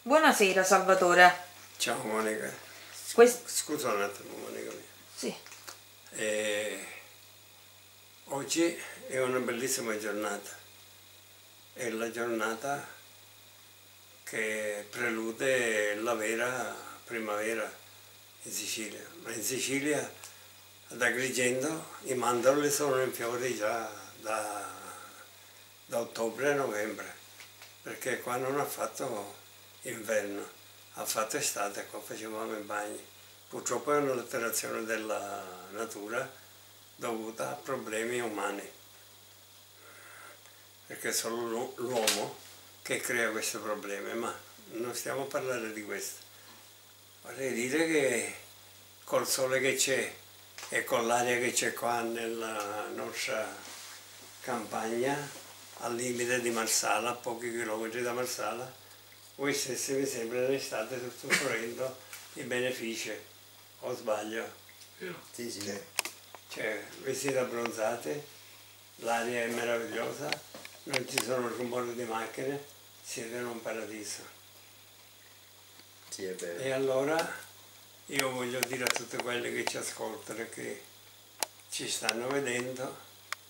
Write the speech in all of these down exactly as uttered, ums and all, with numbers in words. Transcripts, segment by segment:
Buonasera Salvatore. Ciao Monica. Quest... Scusa un attimo Monica. Sì. Eh, oggi è una bellissima giornata. È la giornata che prelude la vera primavera in Sicilia. Ma in Sicilia, ad Agrigento, i mandorli sono in fiore già da, da ottobre a novembre, perché qua non ha fatto inverno, ha fatto estate, qua facevamo i bagni. Purtroppo è un'alterazione della natura dovuta a problemi umani, perché è solo l'uomo che crea questi problemi, ma non stiamo a parlare di questo. Vorrei dire che col sole che c'è e con l'aria che c'è qua nella nostra campagna, al limite di Marsala, a pochi chilometri da Marsala, voi stessi mi sembra che state usufruendo i benefici, o sbaglio? Sì, sì. Cioè, vestiti abbronzati, l'aria è meravigliosa, non ci sono rumori di macchine, siete in un paradiso. Sì, è vero. E allora io voglio dire a tutti quelli che ci ascoltano e che ci stanno vedendo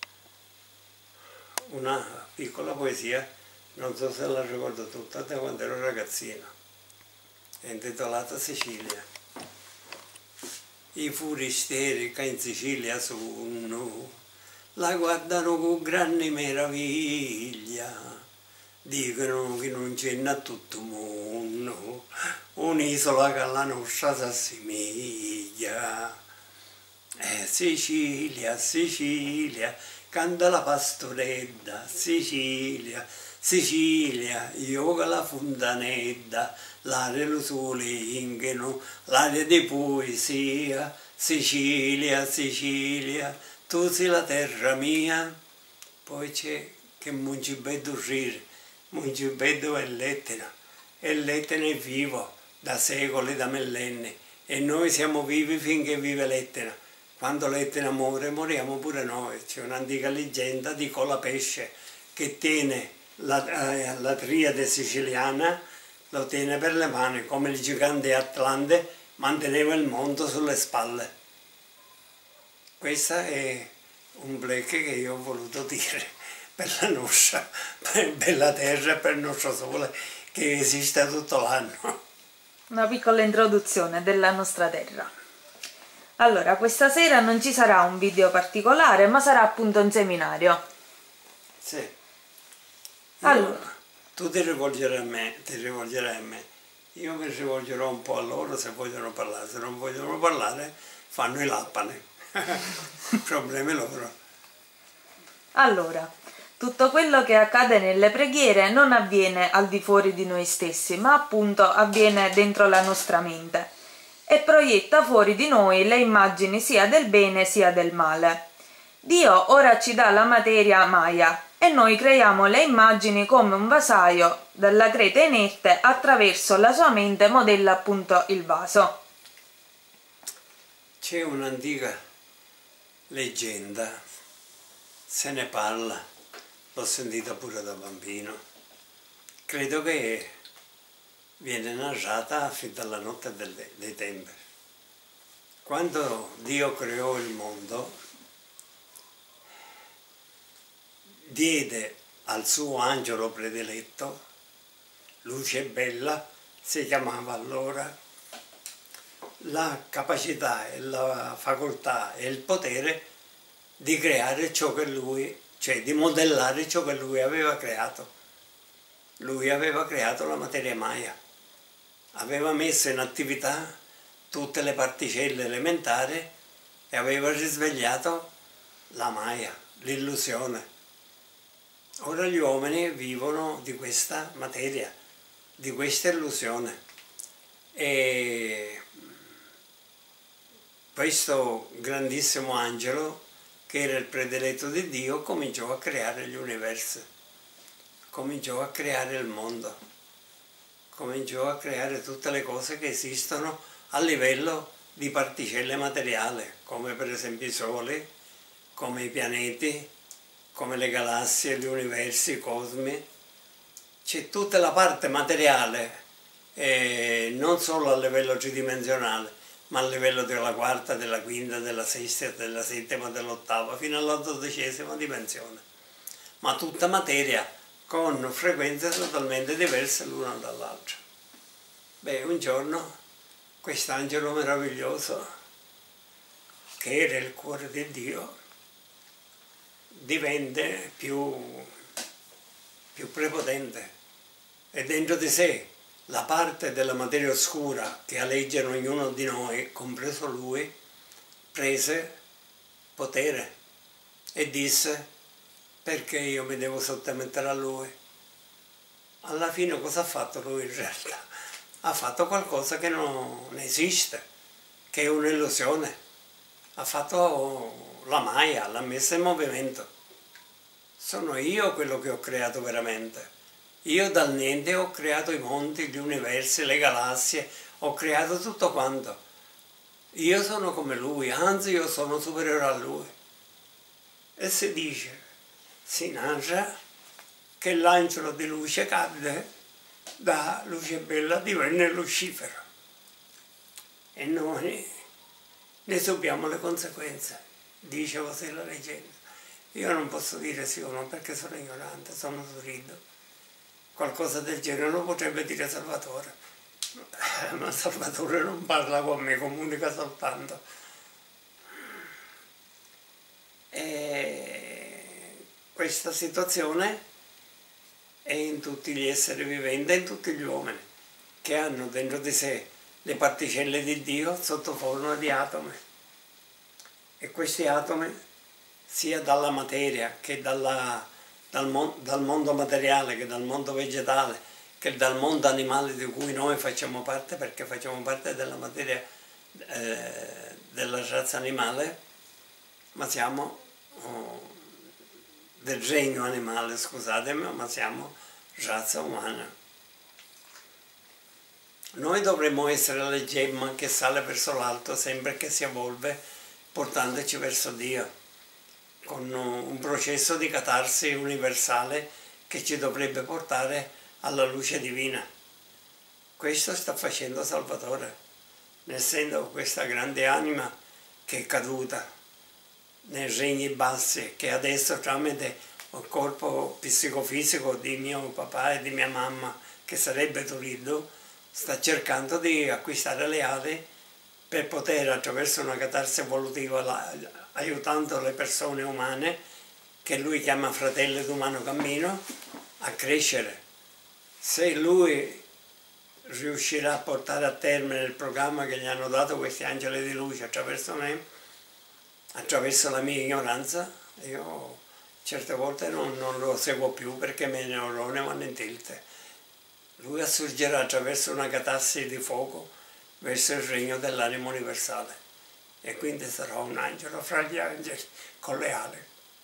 una piccola poesia, non so se la ricordo tutta, da quando ero ragazzino, è intitolata Sicilia. I furisteri che in Sicilia sono, la guardano con grande meraviglia, dicono che non c'è a tutto il mondo un'isola che alla nostra si assomiglia. Eh, Sicilia, Sicilia, canta la pastorella, Sicilia, Sicilia, io che la fontanella, l'aria lo sole ingheno, l'aria di poesia, Sicilia, Sicilia, tu sei la terra mia. Poi c'è che Muncibeddo rire, Muncibeddo è l'Etna, e l'Etna è vivo da secoli, da millenni, e noi siamo vivi finché vive l'Etna. Quando l'Etna muore, moriamo pure noi. C'è un'antica leggenda di Colapesce che tiene la, eh, la triade siciliana, lo tiene per le mani, come il gigante Atlante manteneva il mondo sulle spalle. Questo è un bleche che io ho voluto dire per la nostra bella terra e per il nostro sole che esiste tutto l'anno. Una piccola introduzione della nostra terra. Allora, questa sera non ci sarà un video particolare, ma sarà appunto un seminario. Sì. Io, allora. Tu ti rivolgerai a me, ti rivolgerai a me. Io mi rivolgerò un po' a loro se vogliono parlare. Se non vogliono parlare, fanno i lappani. Problemi loro. Allora, tutto quello che accade nelle preghiere non avviene al di fuori di noi stessi, ma appunto avviene dentro la nostra mente e proietta fuori di noi le immagini sia del bene sia del male. Dio ora ci dà la materia maya e noi creiamo le immagini come un vasaio dalla creta inerte, attraverso la sua mente modella appunto il vaso. C'è un'antica leggenda, se ne parla, l'ho sentita pure da bambino, credo che viene narrata fin dalla notte delle, dei tempi. Quando Dio creò il mondo, diede al suo angelo prediletto, luce bella, si chiamava allora, la capacità e la facoltà e il potere di creare ciò che lui, cioè di modellare ciò che lui aveva creato. Lui aveva creato la materia maya, aveva messo in attività tutte le particelle elementari e aveva risvegliato la maya, l'illusione. Ora gli uomini vivono di questa materia, di questa illusione. E questo grandissimo angelo, che era il prediletto di Dio, cominciò a creare gli universi, cominciò a creare il mondo, cominciò a creare tutte le cose che esistono a livello di particelle materiali, come per esempio i soli, come i pianeti, come le galassie, gli universi, i cosmi. C'è tutta la parte materiale eh, non solo a livello tridimensionale, ma a livello della quarta, della quinta, della sesta, della settima, dell'ottava, fino alla dodicesima dimensione. Ma tutta materia con frequenze totalmente diverse l'una dall'altra. Beh, un giorno quest'angelo meraviglioso, che era il cuore di Dio, divenne più, più prepotente e dentro di sé la parte della materia oscura che aleggia in ognuno di noi, compreso lui, prese potere e disse: perché io mi devo sottomettere a lui? Alla fine cosa ha fatto lui in realtà? Ha fatto qualcosa che non esiste, che è un'illusione. Ha fatto la Maya, l'ha messa in movimento. Sono io quello che ho creato veramente. Io dal niente ho creato i monti, gli universi, le galassie, ho creato tutto quanto. Io sono come lui, anzi io sono superiore a lui. E si dice, si narra, che l'angelo di luce cadde, da luce bella divenne Lucifero. E noi ne subiamo le conseguenze, dice così la leggenda. Io non posso dire sì o no perché sono ignorante, sono surido. Qualcosa del genere lo potrebbe dire Salvatore, ma Salvatore non parla con me, comunica soltanto. E questa situazione è in tutti gli esseri viventi, in tutti gli uomini, che hanno dentro di sé le particelle di Dio sotto forma di atomi. E questi atomi, sia dalla materia che dalla, dal, mon, dal mondo materiale, che dal mondo vegetale, che dal mondo animale di cui noi facciamo parte, perché facciamo parte della materia eh, della razza animale, ma siamo oh, del regno animale, scusatemi, ma siamo razza umana. Noi dovremmo essere la gemma che sale verso l'alto sempre che si evolve, portandoci verso Dio, con un processo di catarsi universale che ci dovrebbe portare alla luce divina. Questo sta facendo Salvatore, essendo questa grande anima che è caduta nei regni bassi, che adesso tramite il corpo psicofisico di mio papà e di mia mamma, che sarebbe Turiddu, sta cercando di acquistare le ali per poter, attraverso una catarsi evolutiva, la, aiutando le persone umane, che lui chiama fratelli d'umano cammino, a crescere. Se lui riuscirà a portare a termine il programma che gli hanno dato questi angeli di luce attraverso me, attraverso la mia ignoranza, io certe volte non, non lo seguo più perché i miei neuroni vanno in tilt. Lui assurgerà attraverso una catassi di fuoco verso il regno dell'anima universale e quindi sarà un angelo fra gli angeli con le ali.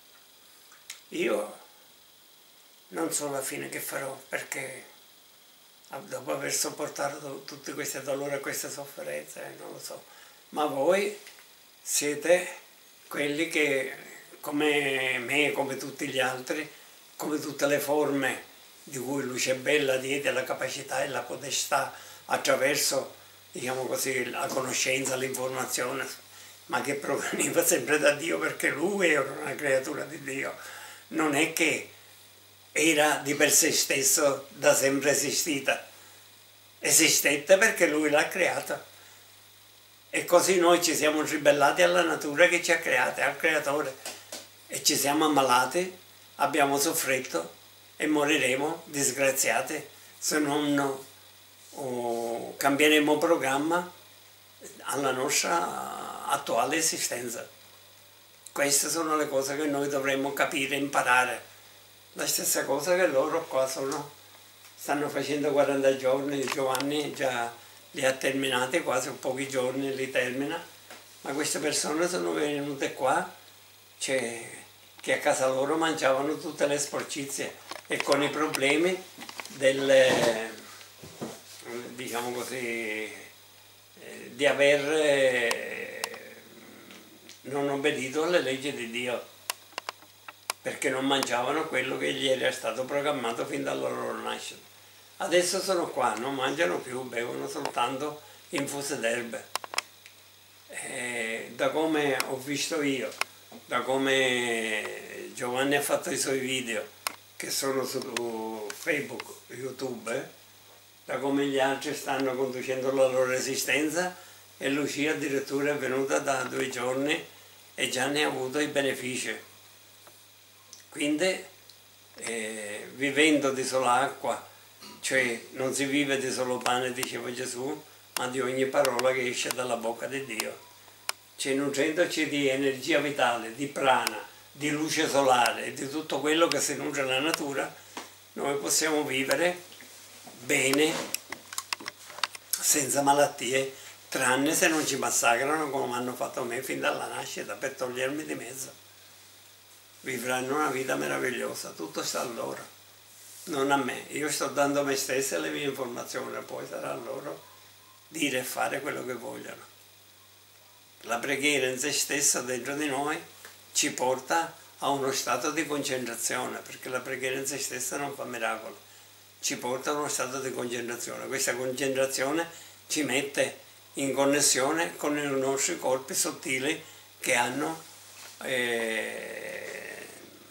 Io non so la fine che farò, perché dopo aver sopportato tutti questi dolori e queste sofferenze, non lo so, ma voi siete quelli che, come me, come tutti gli altri, come tutte le forme di cui Luce Bella diede la capacità e la potestà attraverso, diciamo così, la conoscenza, l'informazione, ma che proveniva sempre da Dio, perché lui era una creatura di Dio, non è che era di per sé stesso da sempre esistita, esistette perché lui l'ha creata. E così noi ci siamo ribellati alla natura che ci ha creati, al creatore, e ci siamo ammalati, abbiamo soffritto e moriremo disgraziati se non oh, cambieremo programma alla nostra attuale esistenza. Queste sono le cose che noi dovremmo capire e imparare. La stessa cosa che loro qua sono, stanno facendo quaranta giorni, Giovanni già li ha terminati, quasi pochi giorni li termina, ma queste persone sono venute qua, cioè, che a casa loro mangiavano tutte le sporcizie e con i problemi del, diciamo così, di aver non obbedito alle leggi di Dio, perché non mangiavano quello che gli era stato programmato fin dalla loro nascita. Adesso sono qua, non mangiano più, bevono soltanto infuse d'erbe. E da come ho visto io, da come Giovanni ha fatto i suoi video, che sono su Facebook, YouTube, da come gli altri stanno conducendo la loro esistenza, e Lucia addirittura è venuta da due giorni e già ne ha avuto i benefici. Quindi, eh, vivendo di sola acqua, cioè non si vive di solo pane, diceva Gesù, ma di ogni parola che esce dalla bocca di Dio. Cioè, nutrendoci di energia vitale, di prana, di luce solare e di tutto quello che si nutre la natura, noi possiamo vivere bene, senza malattie, tranne se non ci massacrano come hanno fatto a me fin dalla nascita per togliermi di mezzo. Vivranno una vita meravigliosa, tutto sta a loro, non a me. Io sto dando a me stessa le mie informazioni, poi sarà a loro dire e fare quello che vogliono. La preghiera in se stessa dentro di noi ci porta a uno stato di concentrazione, perché la preghiera in se stessa non fa miracoli, ci porta a uno stato di concentrazione. Questa concentrazione ci mette in connessione con i nostri corpi sottili che hanno eh,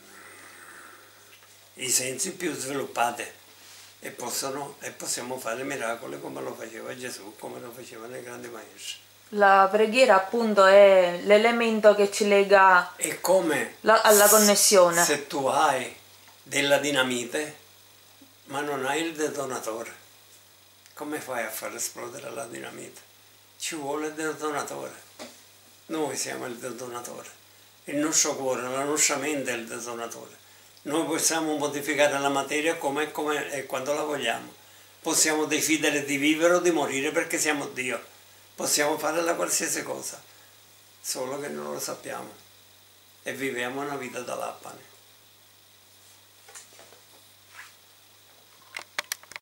i sensi più sviluppati e, possono, e possiamo fare miracoli come lo faceva Gesù, come lo facevano i grandi maestri. La preghiera appunto è l'elemento che ci lega è come la, alla connessione. Se tu hai della dinamite ma non hai il detonatore, come fai a far esplodere la dinamite? Ci vuole il detonatore. Noi siamo il detonatore. Il nostro cuore, la nostra mente è il detonatore. Noi possiamo modificare la materia come, come e quando la vogliamo. Possiamo decidere di vivere o di morire perché siamo Dio. Possiamo fare la qualsiasi cosa, solo che non lo sappiamo e viviamo una vita da lappane.